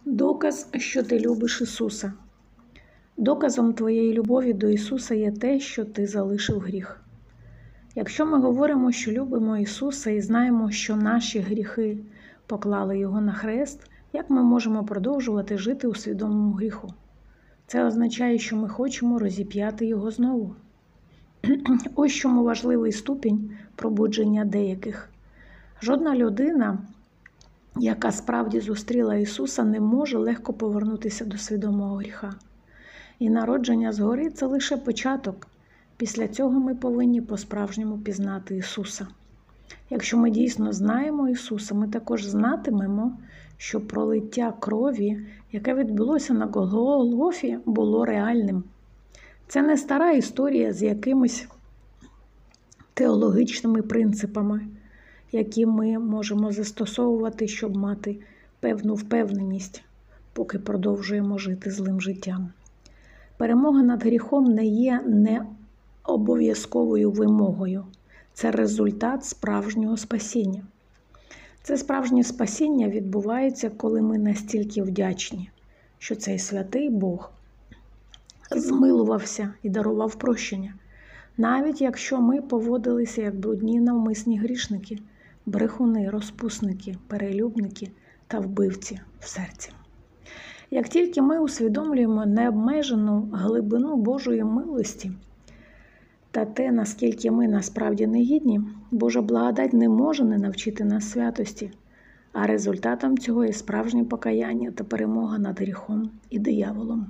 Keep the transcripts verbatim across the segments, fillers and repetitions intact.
Доказ, що ти любиш Ісуса. Доказом твоєї любові до Ісуса є те, що ти залишив гріх. Якщо ми говоримо, що любимо Ісуса і знаємо, що наші гріхи поклали Його на хрест, як ми можемо продовжувати жити у свідомому гріху? Це означає, що ми хочемо розіп'яти Його знову. Ось чому важливий ступінь пробудження деяких. Жодна людина, яка справді зустріла Ісуса, не може легко повернутися до свідомого гріха. І народження згори – це лише початок. Після цього ми повинні по-справжньому пізнати Ісуса. Якщо ми дійсно знаємо Ісуса, ми також знатимемо, що пролиття крові, яке відбулося на Голгофі, було реальним. Це не стара історія з якимись теологічними принципами, які ми можемо застосовувати, щоб мати певну впевненість, поки продовжуємо жити злим життям. Перемога над гріхом не є необов'язковою вимогою. Це результат справжнього спасіння. Це справжнє спасіння відбувається, коли ми настільки вдячні, що цей святий Бог змилувався і дарував прощення. Навіть якщо ми поводилися як брудні навмисні грішники, брехуни, розпусники, перелюбники та вбивці в серці. Як тільки ми усвідомлюємо необмежену глибину Божої милості та те, наскільки ми насправді негідні, Божа благодать не може не навчити нас святості, а результатом цього є справжнє покаяння та перемога над гріхом і дияволом.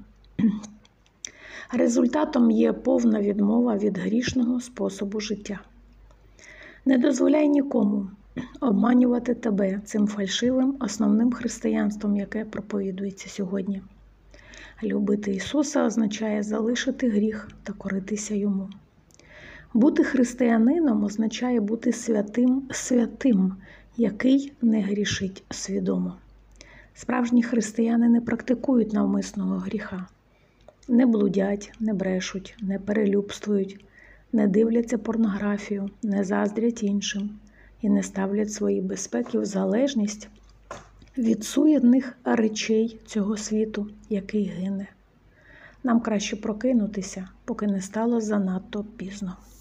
Результатом є повна відмова від грішного способу життя. Не дозволяй нікому обманювати тебе цим фальшивим основним християнством, яке проповідується сьогодні. Любити Ісуса означає залишити гріх та коритися Йому. Бути християнином означає бути святим святим, який не грішить свідомо. Справжні християни не практикують навмисного гріха. Не блудять, не брешуть, не перелюбствують, не дивляться порнографію, не заздрять іншим і не ставлять свої безпеки в залежність від суєтних речей цього світу, який гине. Нам краще прокинутися, поки не стало занадто пізно.